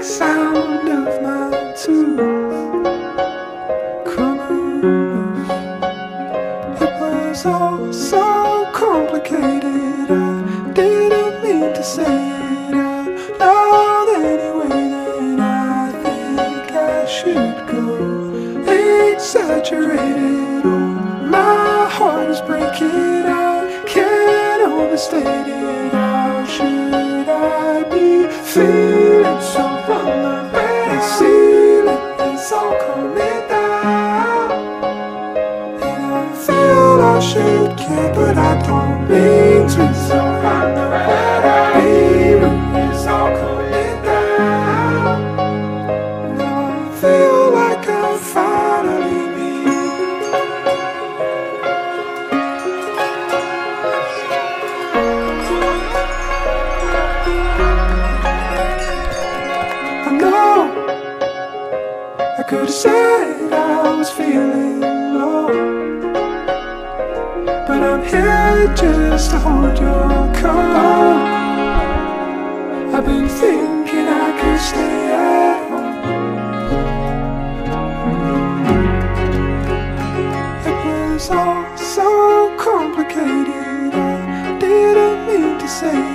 like sound of my tooth crumbles. It was all so complicated, I didn't mean to say it out loud anyway. Then I think I should go exaggerated. Oh, my heart is breaking, I can't overstate it. How should I be feeling so vulnerable? The ceiling is all coming down, and I feel I should care, but I don't mean to. So I'm the ceiling is all coming down. Now I feel like I'm finally me. I know I could have said I was feeling low, but I'm here just to hold your coat. I've been thinking I could stay at home. It was all so complicated, I didn't mean to say